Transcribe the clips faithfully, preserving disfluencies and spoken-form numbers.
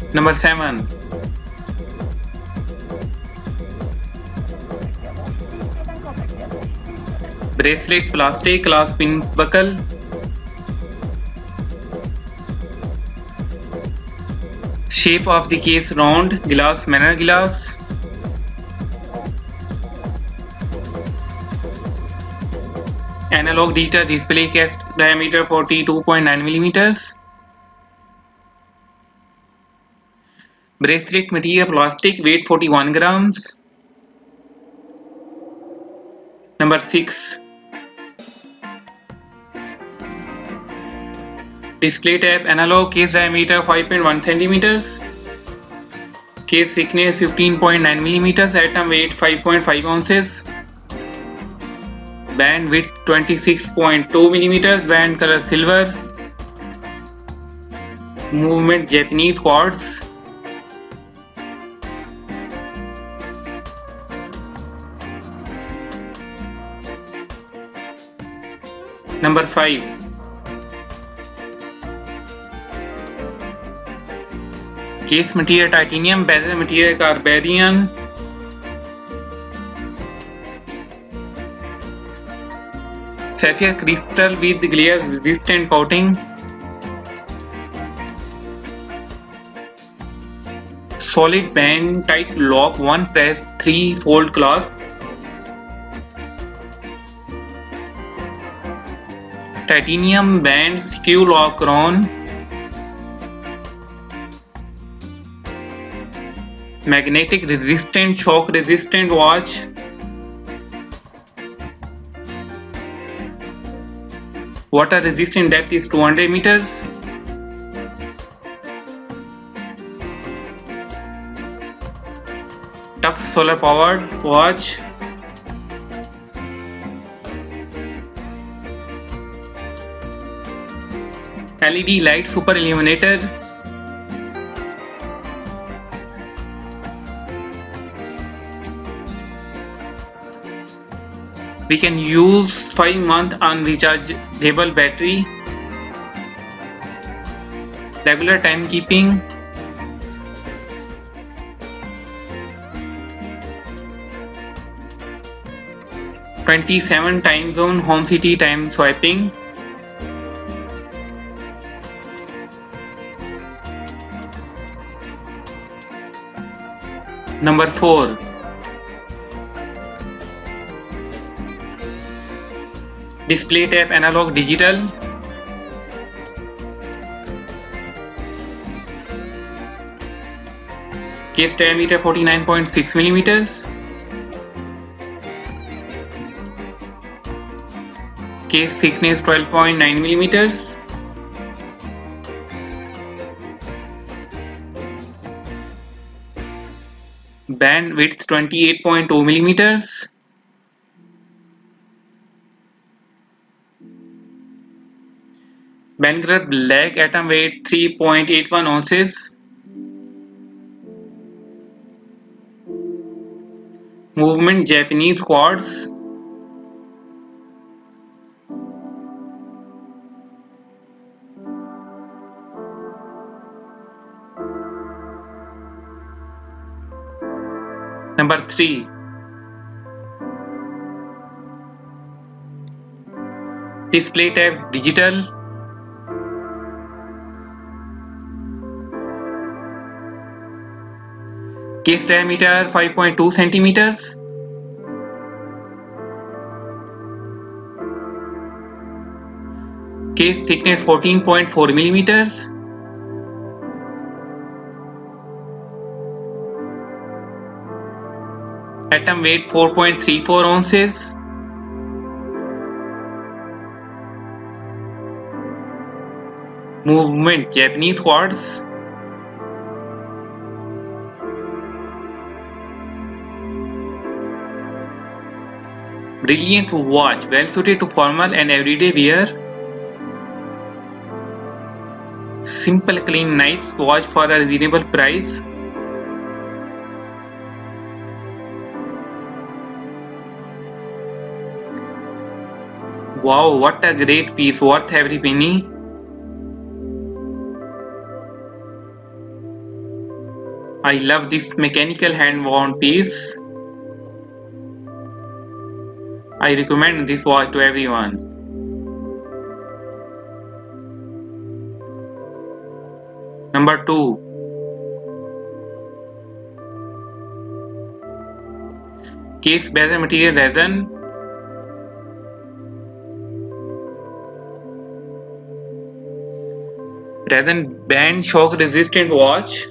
Number seven. Bracelet plastic glass pin buckle. Shape of the case round, glass manner glass. Analog digital display case diameter forty-two point nine millimeters. Bracelet material plastic, weight forty-one grams. Number six. Display type analog, case diameter five point one centimeters. Case thickness fifteen point nine millimeters, atom weight five point five ounces. Band width twenty-six point two millimeters, band color silver. Movement Japanese quartz. Number five. Case material titanium, bezel material carbarium. Sapphire crystal with glare resistant coating. Solid band tight lock, one press, three fold clasp. Titanium band screw lock crown. Magnetic resistant, shock resistant watch. Water resistant, depth is two hundred meters. Tough solar powered watch. L E D light super illuminator. We can use five month unchargeable battery. Regular timekeeping. twenty-seven time zone home city time swiping. Number four. Display type analog digital. Case diameter forty-nine point six millimeters. Case thickness twelve point nine millimeters. Band width twenty-eight point two millimeters. Band color black, atom weight three point eight one ounces. Movement Japanese quartz. Number three. Display type digital. Case diameter five point two centimeters. Case thickness fourteen point four millimeters. Atom weight four point three four ounces. Movement Japanese quartz. Brilliant watch, well suited to formal and everyday wear. Simple, clean, nice watch for a reasonable price. Wow, what a great piece, worth every penny. I love this mechanical hand-wound piece. I recommend this watch to everyone. Number two. Case bezel material resin. Resin band shock resistant watch.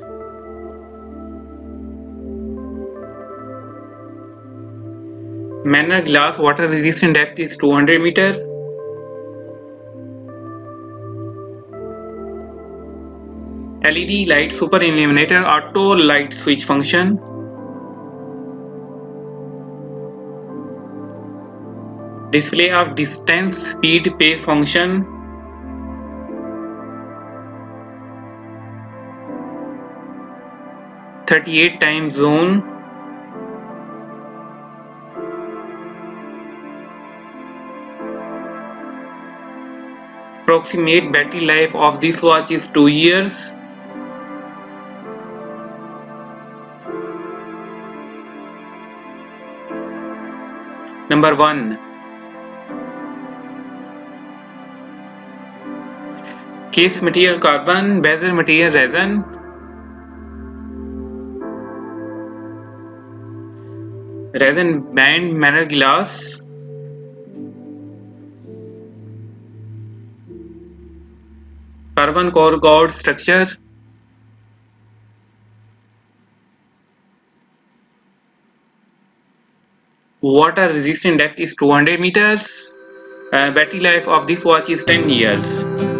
Manor glass water resistant depth is two hundred meter. L E D light super illuminator auto light switch function. Display of distance speed pace function. thirty-eight time zone. Approximate battery life of this watch is two years. Number one. Case material carbon, bezel material resin. Resin band manor glass. Carbon core gourd structure. Water resistant depth is two hundred meters. Uh, battery life of this watch is ten years.